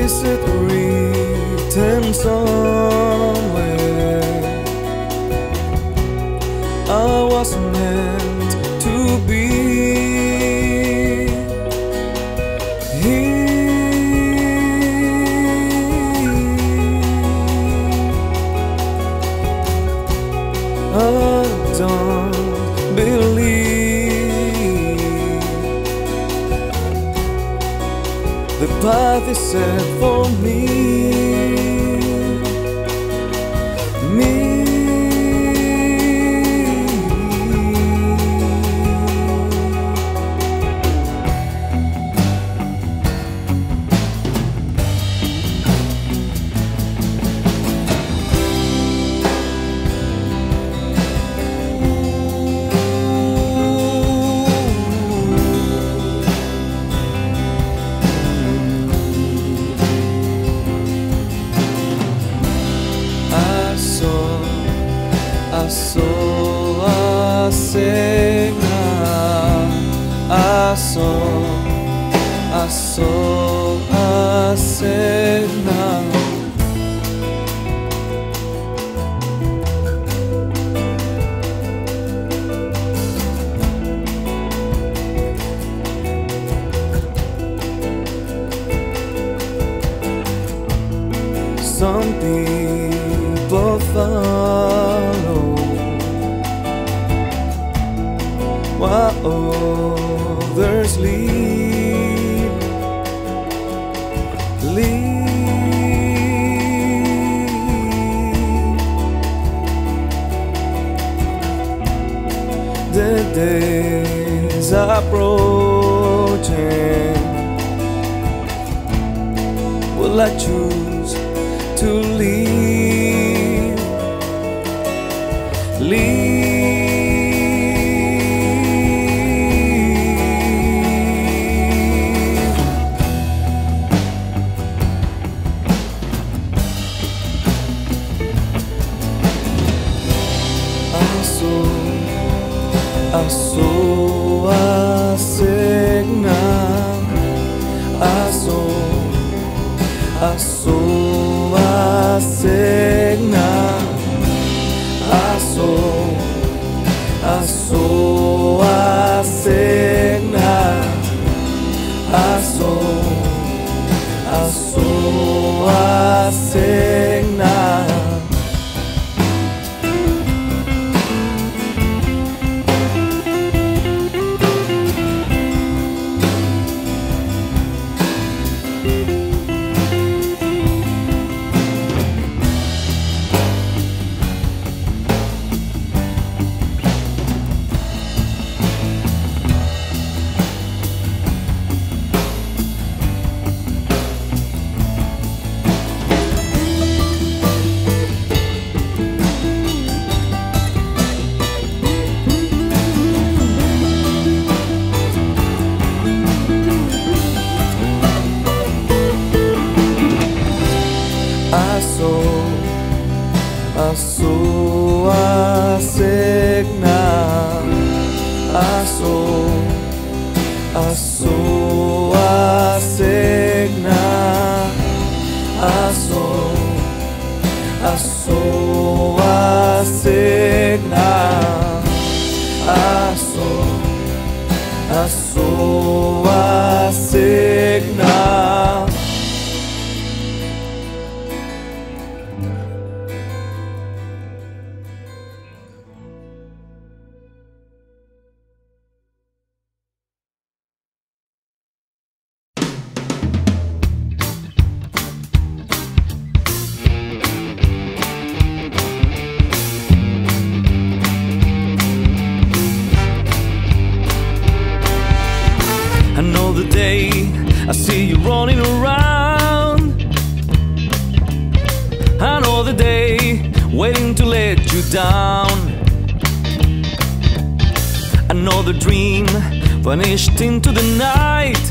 Is it written somewhere I was meant to be here? I don't believe the path is set for me. A cena. Some people follow while others lead. The days are approaching. Will I choose to leave? Another day, I see you running around. Another day, waiting to let you down. Another dream vanished into the night.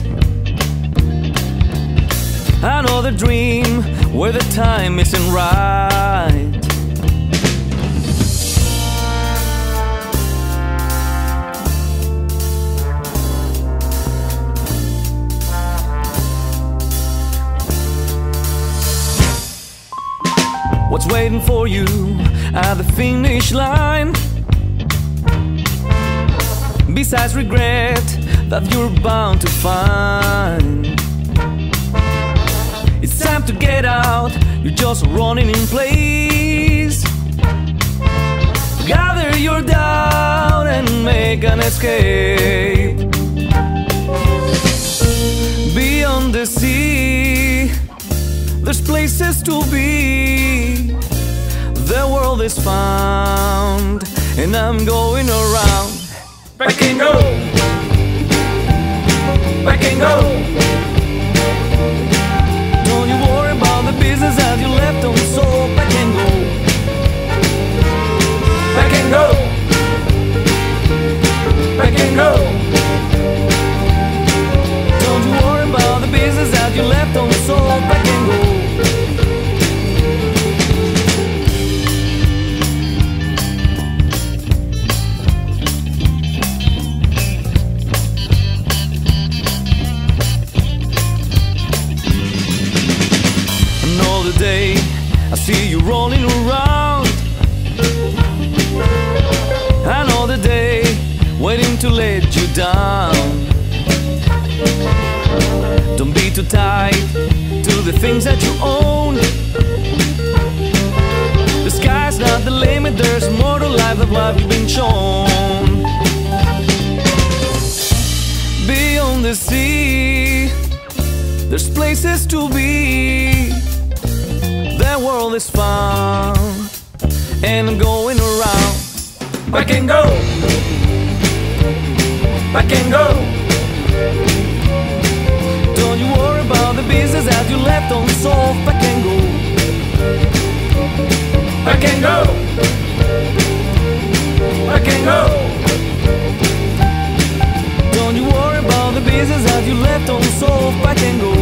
Another dream where the time isn't right. waiting for you at the finish line. Besides regret that you're bound to find. It's time to get out, you're just running in place. Gather your doubt and make an escape. Beyond the sea, there's places to be. The world is found, and I'm going around. Back and go, back and go. Don't you worry about the business that you left unsolved. Back and go, back and go, back and go. Don't you worry about the business that you left unsolved. Back and go. Day, I see you rolling around. Another day, waiting to let you down. Don't be too tied to the things that you own. The sky's not the limit, there's more to life than what you've been shown. Beyond the sea, there's places to be. The world is found, and I'm going around. Back and go, back and go. Don't you worry about the business that you left unsolved. Back and go, back and go, back and go. Don't you worry about the business that you left unsolved. Back and go.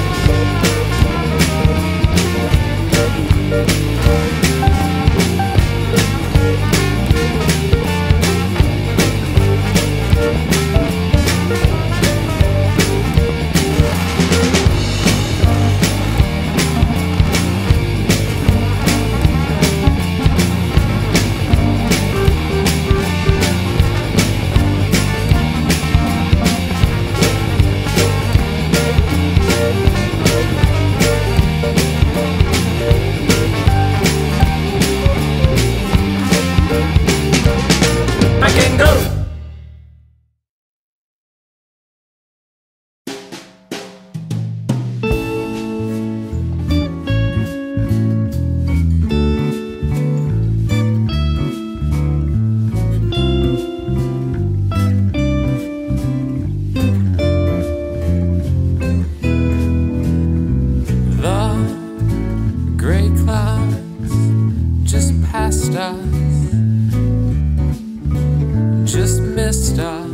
Just missed us.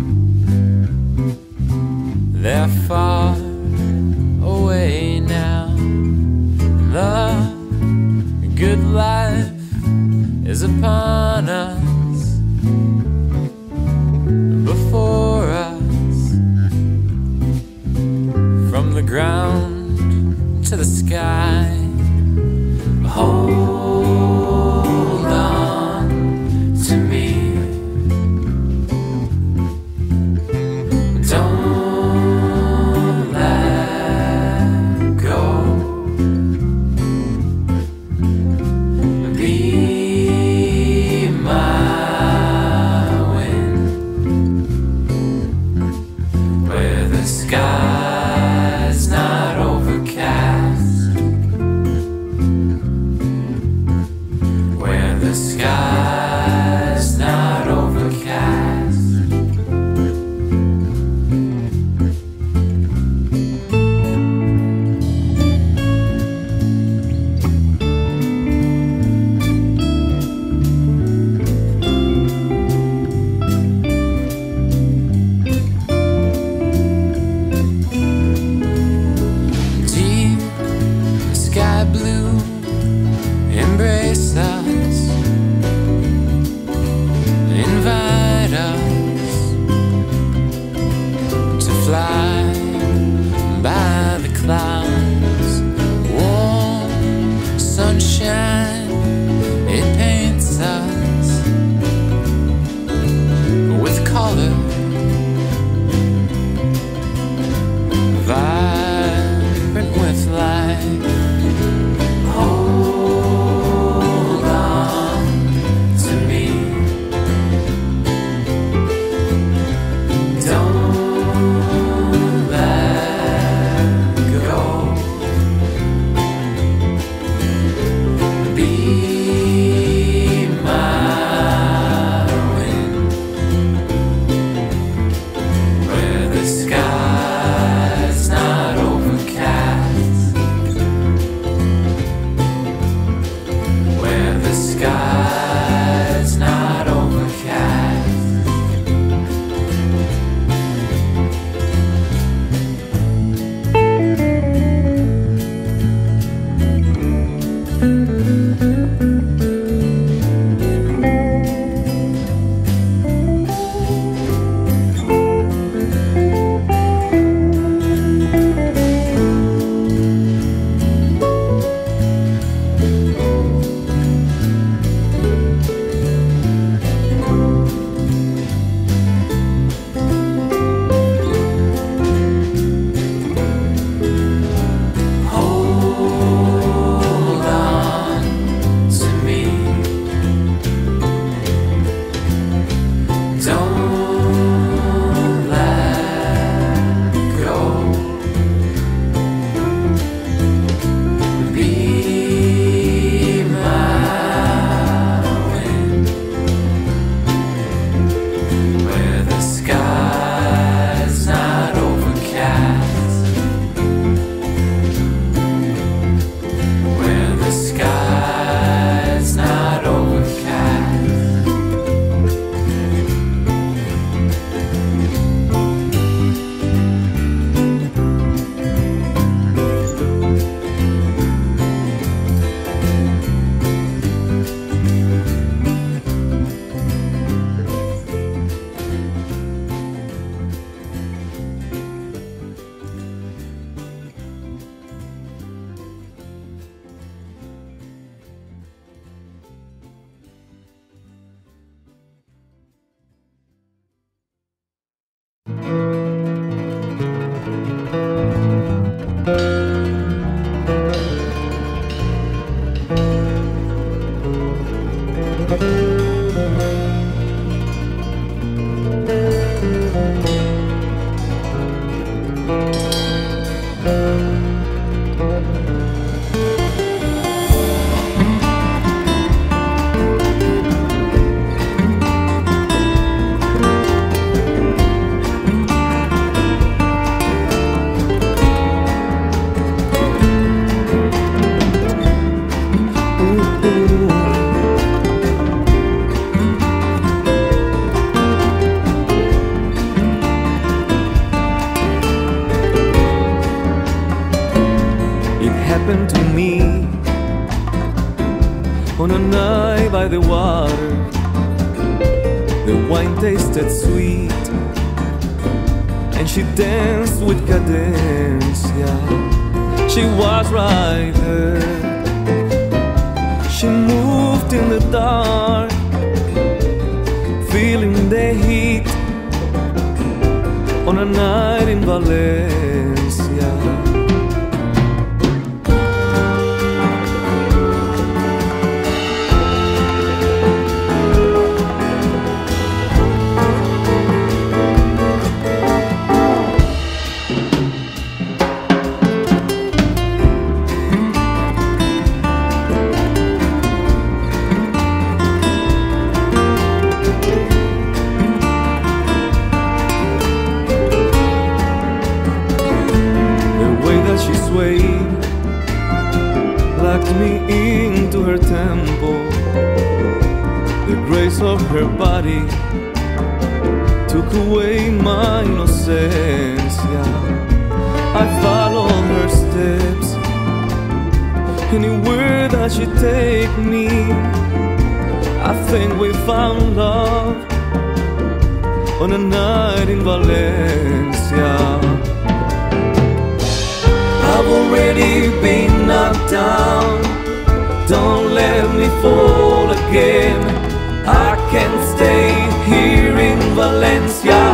They're far away now. The good life is upon us, before us. From the ground to the sky, hold on to me. Don't let go. Be my wind, where the sky's not overcast, where the sky's not overcast. happened to me on a night by the water. The wine tasted sweet, and she danced with cadencia. She was right there. She moved in the dark, feeling the heat on a night in Valencia. She swayed, locked me into her temple. The grace of her body took away my inocencia. I followed her steps, anywhere that she take me. I think we found love on a night in Valencia. I've already been knocked down, don't let me fall again. I can't stay here in Valencia.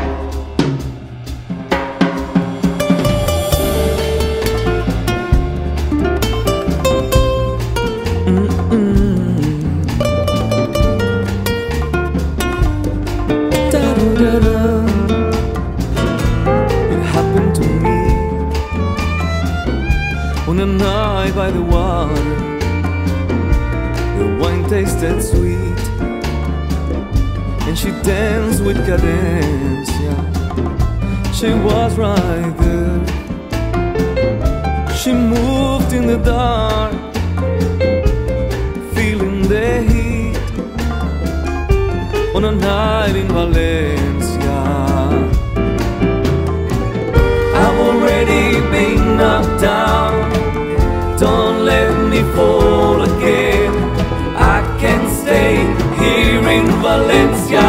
It happened to me on a night by the water. The wine tasted sweet, and she danced with cadencia. She was right there. She moved in the dark, feeling the heat on a night in Valencia. I've already been knocked down, don't let me fall again. I can't stay here in Valencia.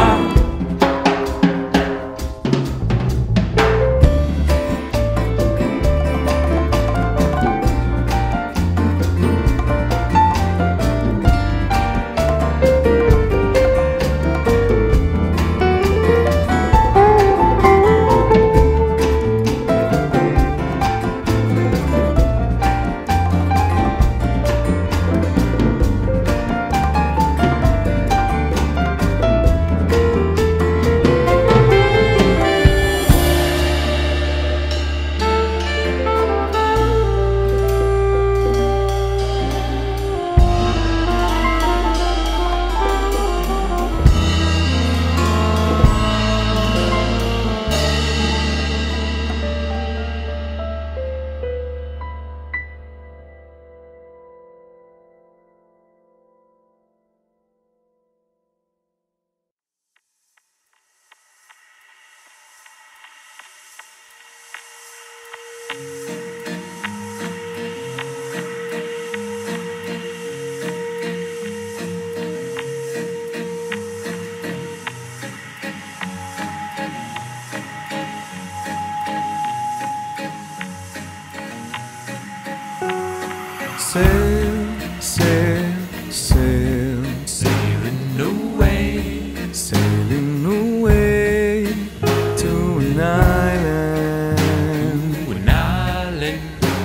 Sail, sail, sail, sailing away, sailing away to an island, to an island.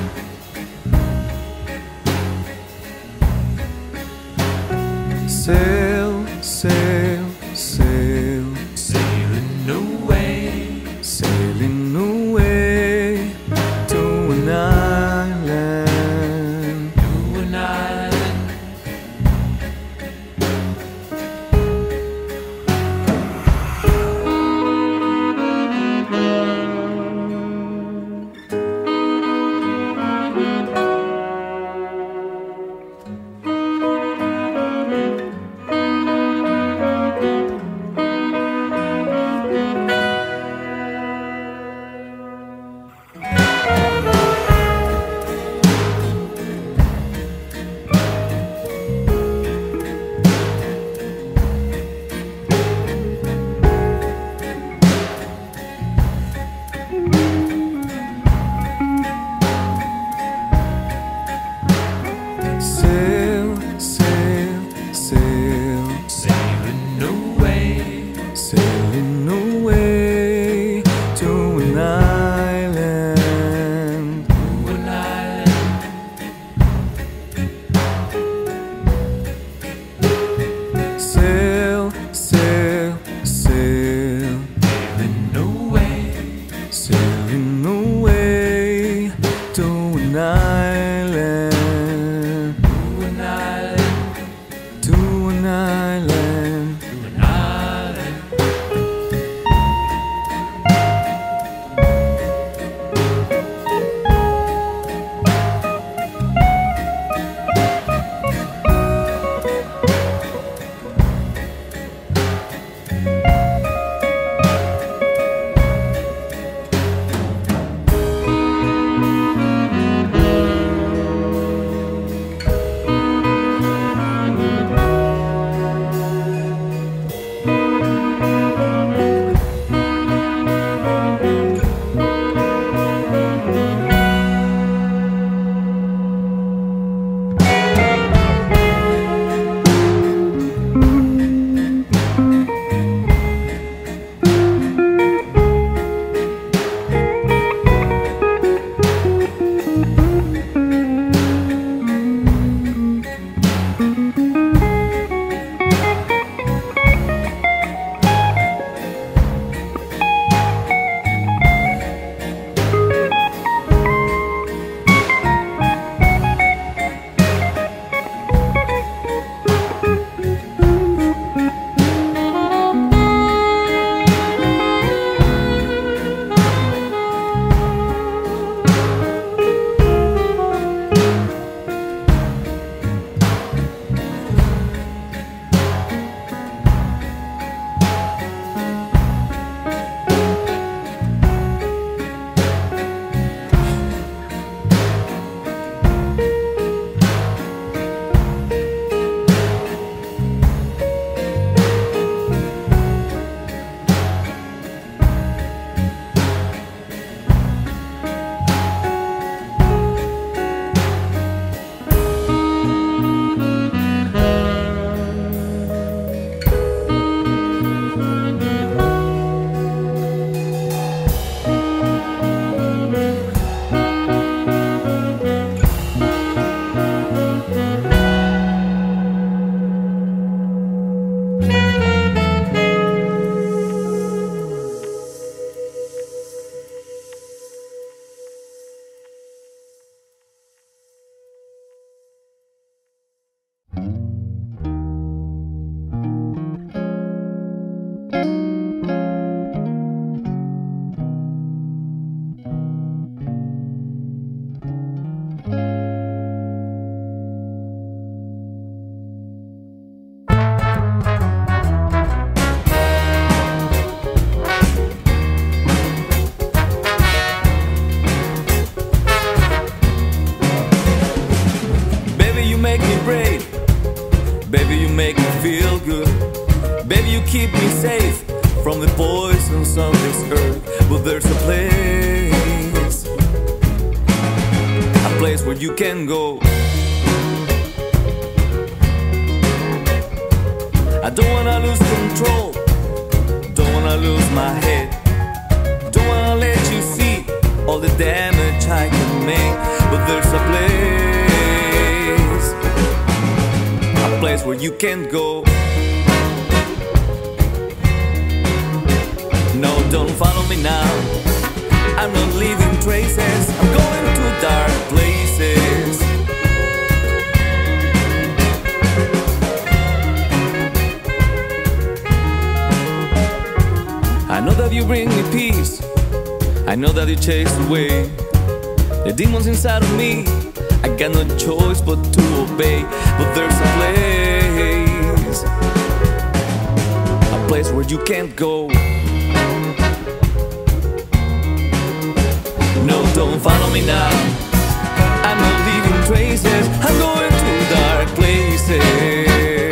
Sail, sail, sail, sailing away, sailing away to an island. a place where you can go. I don't wanna lose control, don't wanna lose my head, don't wanna let you see all the damage I can make. But there's a place where you can't go. No, don't follow me now, I'm not leaving traces, I'm going to dark places. I know that you bring me peace, I know that you chase away the demons inside of me. I got no choice but to obey. But there's a place where you can't go. No, don't follow me now, I'm not leaving traces, I'm going to dark places.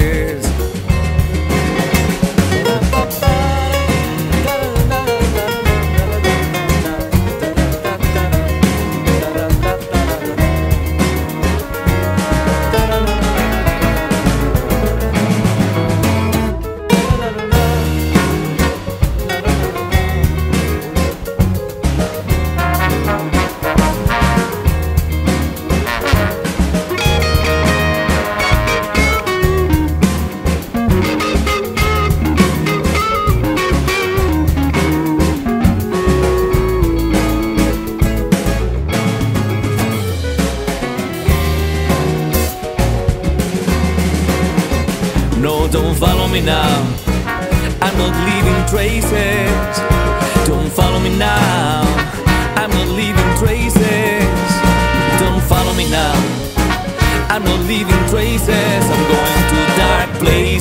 No, don't follow me now, I'm not leaving traces. Don't follow me now, I'm not leaving traces. Don't follow me now, I'm not leaving traces. I'm going to dark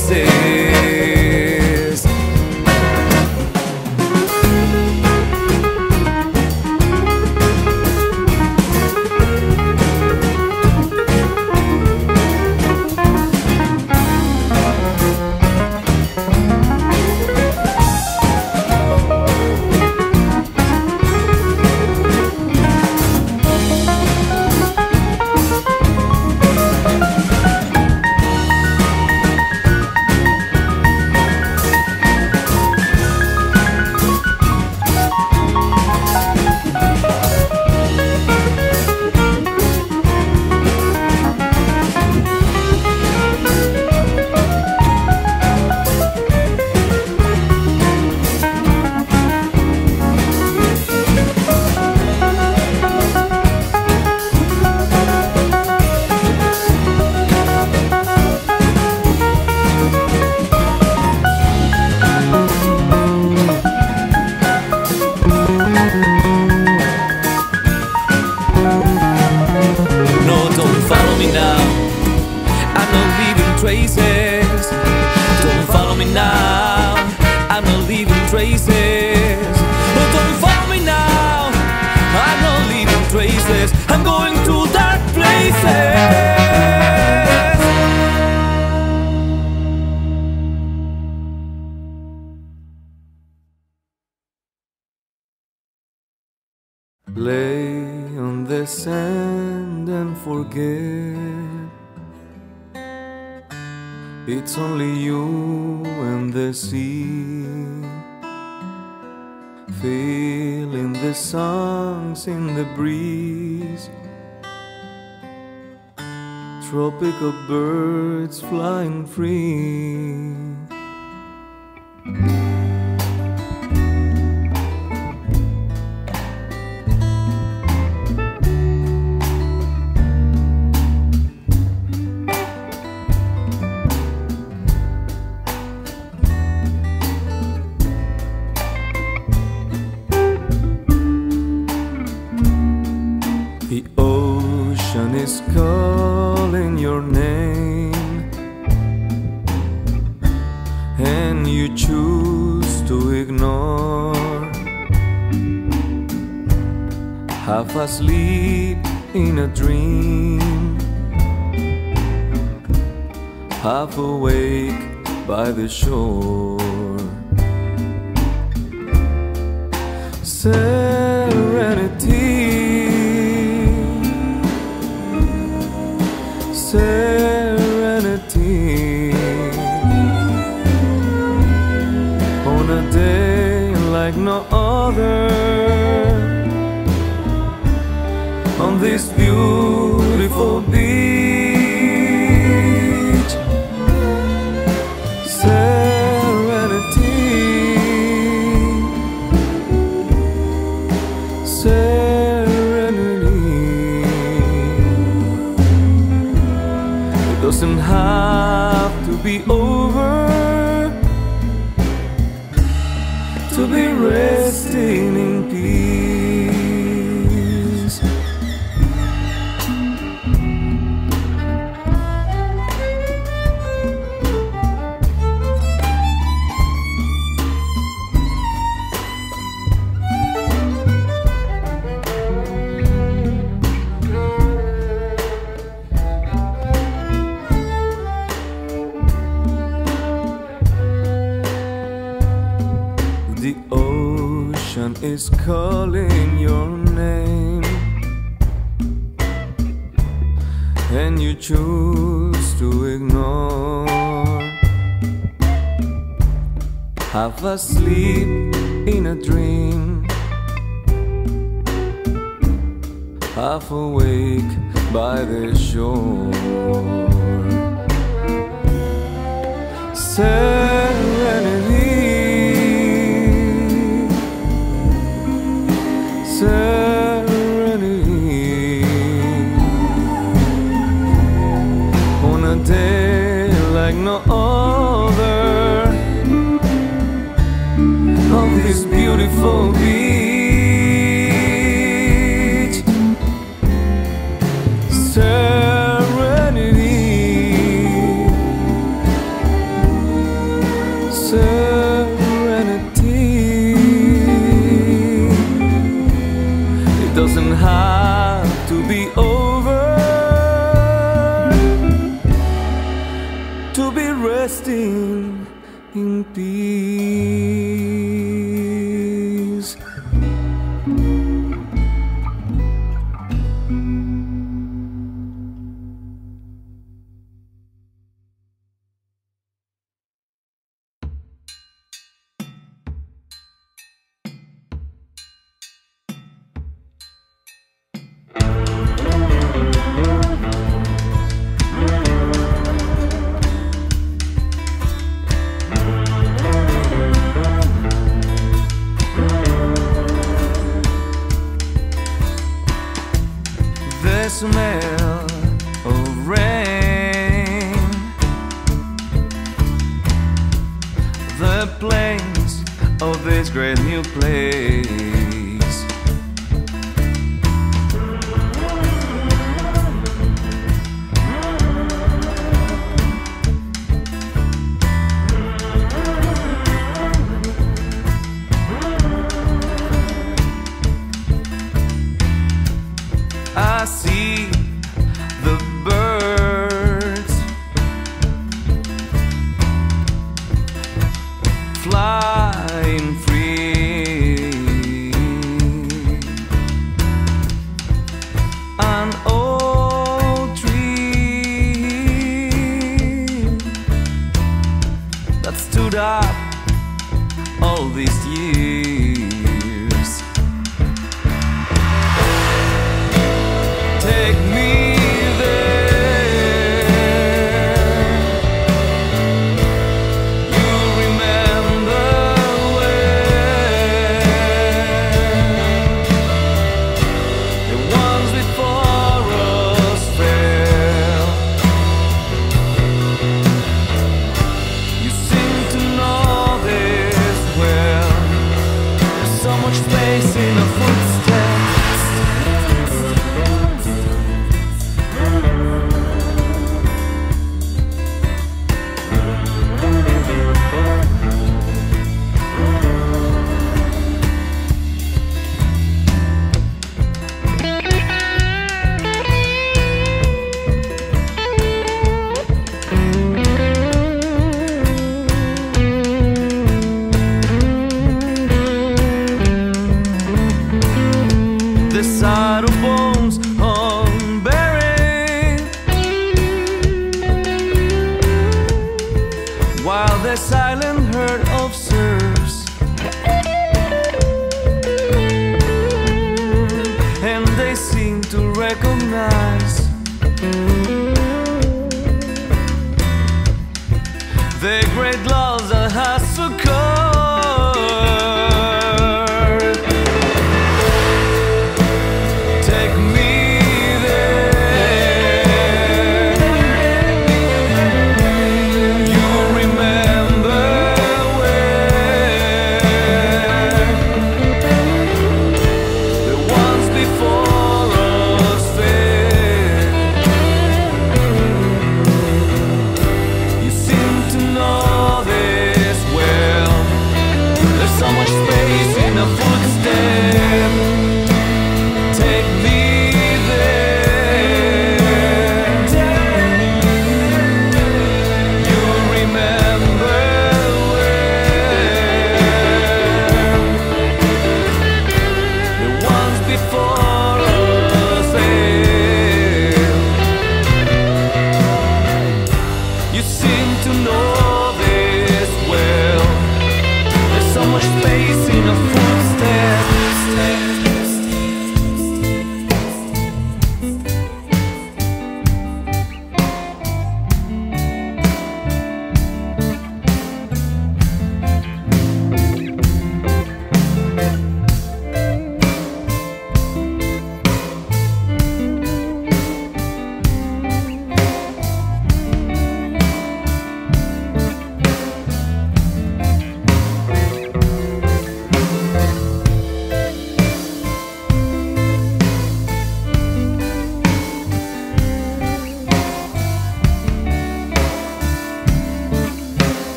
places. Traces. Don't follow me now, I'm not leaving traces. But don't follow me now, I'm not leaving traces. I'm going to dark places. Lay on the sand and forget. It's only you and the sea, feeling the songs in the breeze, tropical birds flying free. The ocean is calling your name, and you choose to ignore. Half asleep in a dream, half awake by the shore. Say serenity on a day like no other, on this beautiful beach. Serenity, it doesn't have to be over to be resting in peace. The ocean is calling your name, and you choose to ignore. Half asleep in a dream, half awake by the shore. Serenity, serenity on a day like no other, on this beautiful beach. Serenity, serenity, it doesn't have to be over to be resting in peace. The smell of rain, the plains of this great new place. I see the birds flying free. the side of bones unburied, while the silent herd observes, and they seem to recognize the great loss that has occurred. Take me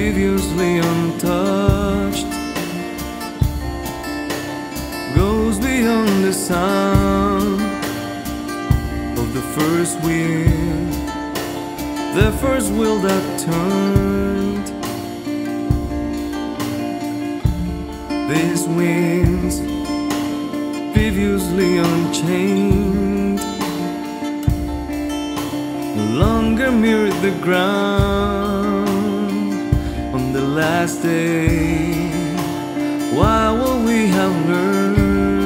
previously untouched, goes beyond the sound of the first wheel, the first wheel that turned. These winds, previously unchained, no longer mirrored the ground on the last day. What will we have learned?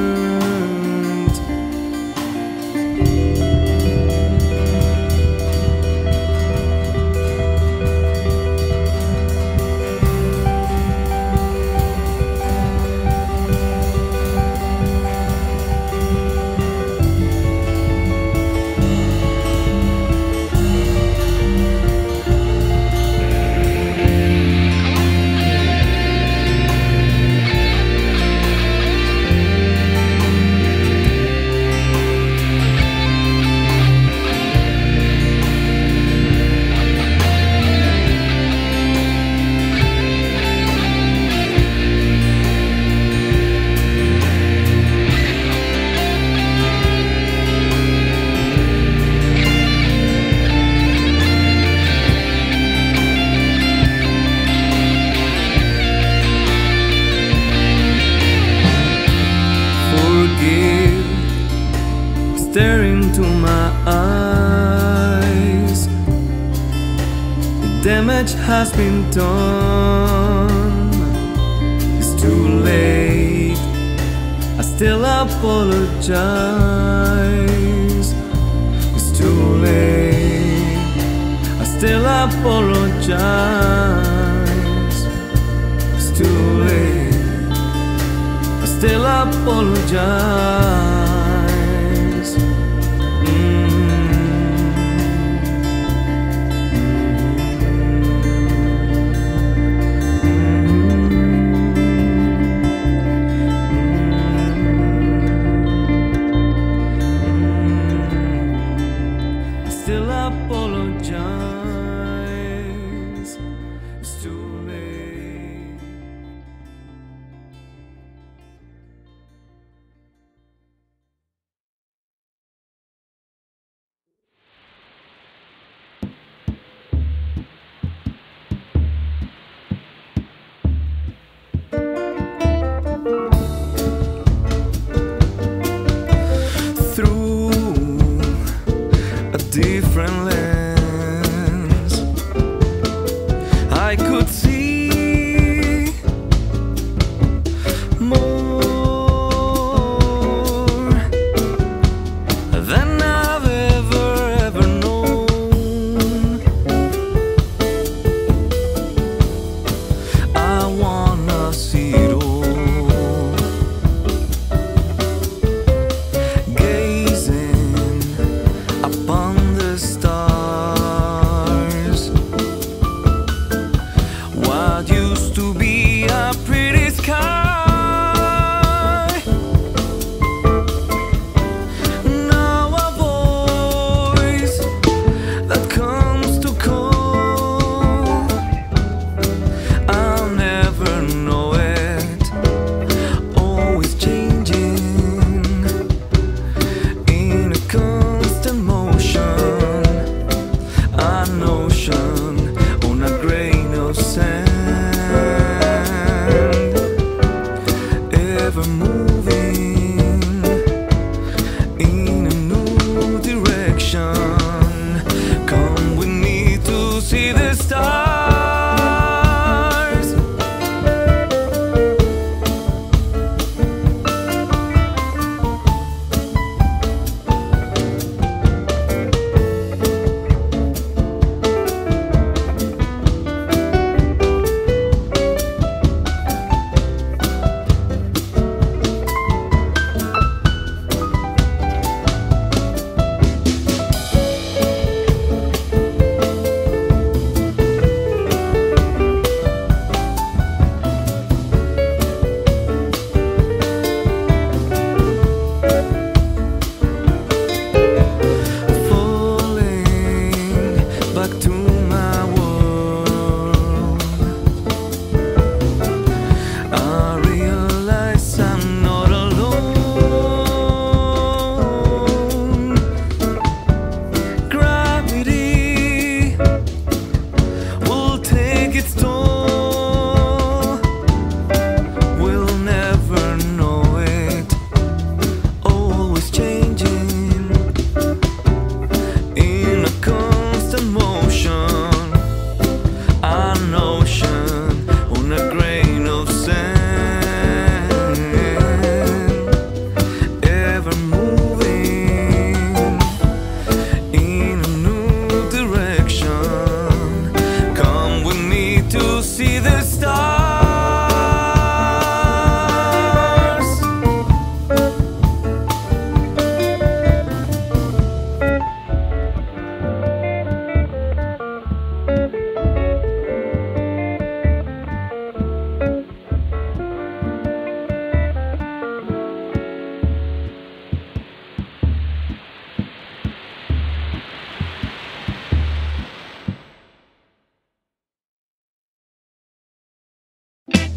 Stare into my eyes. The damage has been done. It's too late. I still apologize. It's too late. I still apologize. It's too late. I still apologize. Still apologize. It's too late. Different lens, I could see more than I've ever known. I wanna see it all.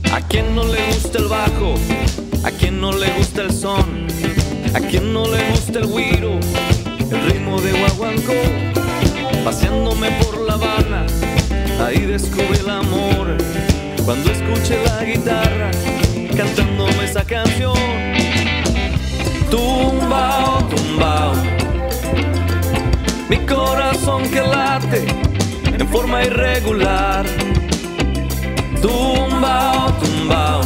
¿A quién no le gusta el bajo? ¿A quién no le gusta el son? ¿A quién no le gusta el güiro? El ritmo de guaguancó. Paseándome por La Habana, ahí descubrí el amor. Cuando escuché la guitarra cantándome esa canción. Tumbao, tumbao, mi corazón que late en forma irregular. Tumbao, tumbao,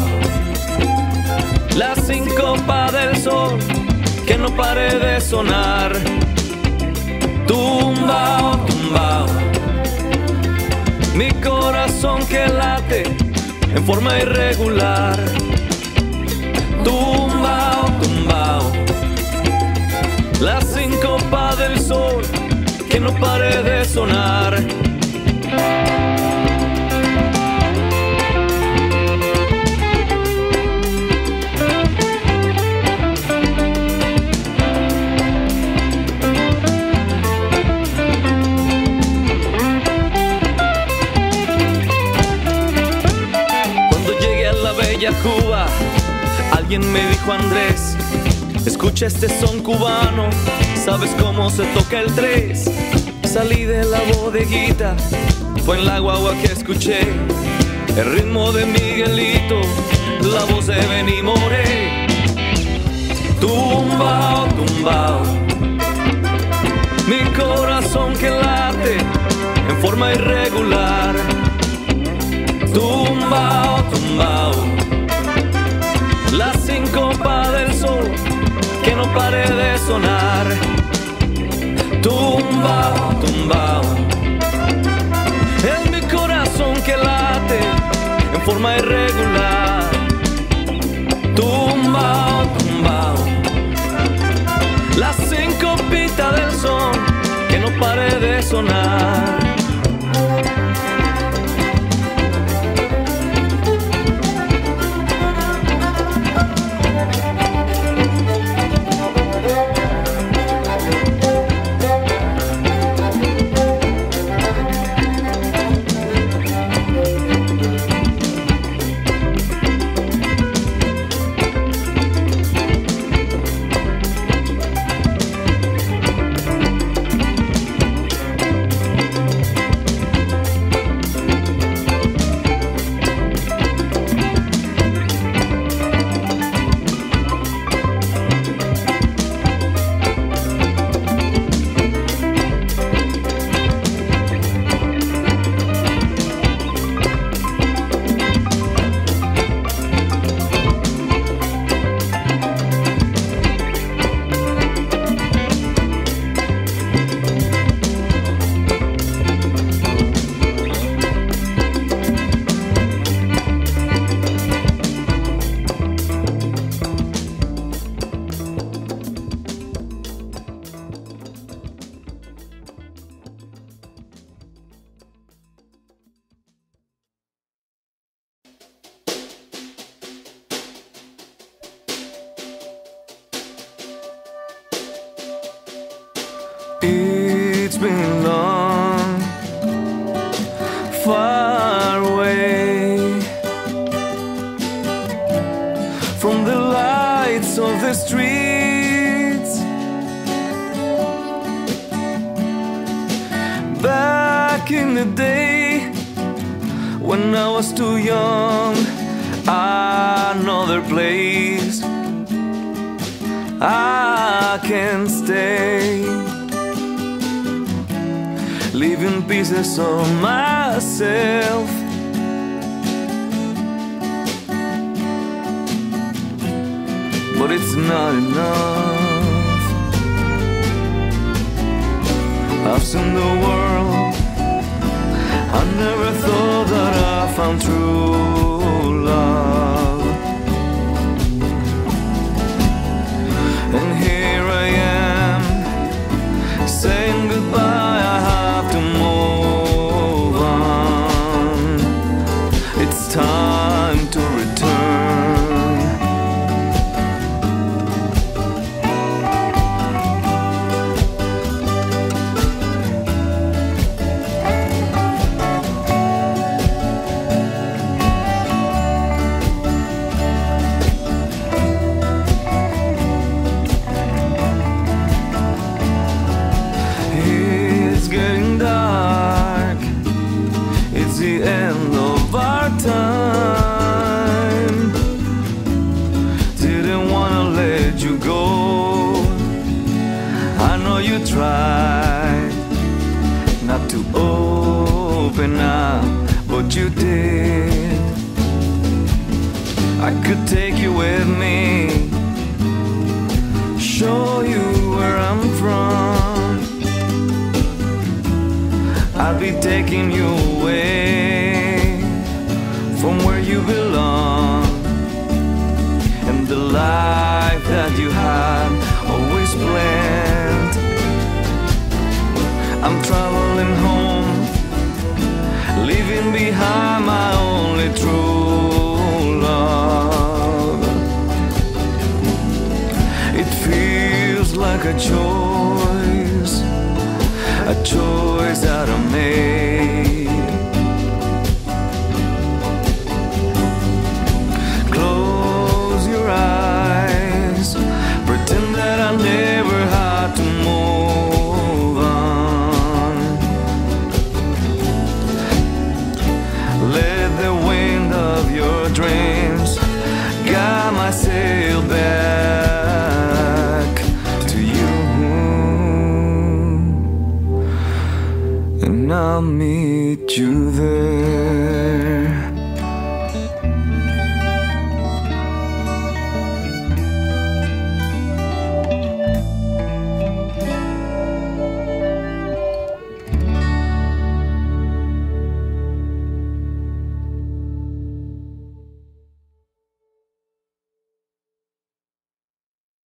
la síncopa del sol que no pare de sonar. Tumbao, tumbao, mi corazón que late en forma irregular. Tumbao, tumbao, la síncopa del sol que no pare de sonar. Cuba, alguien me dijo: Andrés, escucha este son cubano, ¿sabes cómo se toca el tres? Salí de la bodeguita, fue en la guagua que escuché el ritmo de Miguelito, la voz de Benny Moré. Tumbao, tumbao, mi corazón que late en forma irregular. Tumbao, tumbao, la síncopa del sol que no pare de sonar. Tumbao, tumbao, es mi corazón que late en forma irregular. Tumbao, tumbao, la sincopita del sol que no pare de sonar. It's been long, far away from the lights of the streets. Back in the day when I was too young, another place I can't stay, leaving pieces of myself. But it's not enough. I've seen the world, I never thought that I found true love. And here I am, saying goodbye, I have to move on. It's time to return. could take you with me, show you where I'm from. I'll be taking you away from where you belong, and the life that you had always planned. I'm traveling home, leaving behind my only true love. It feels like a choice that I made. Close your eyes, pretend that I never had to move on. Let the wind of your dreams guide my sail back to you, and I'll meet you there.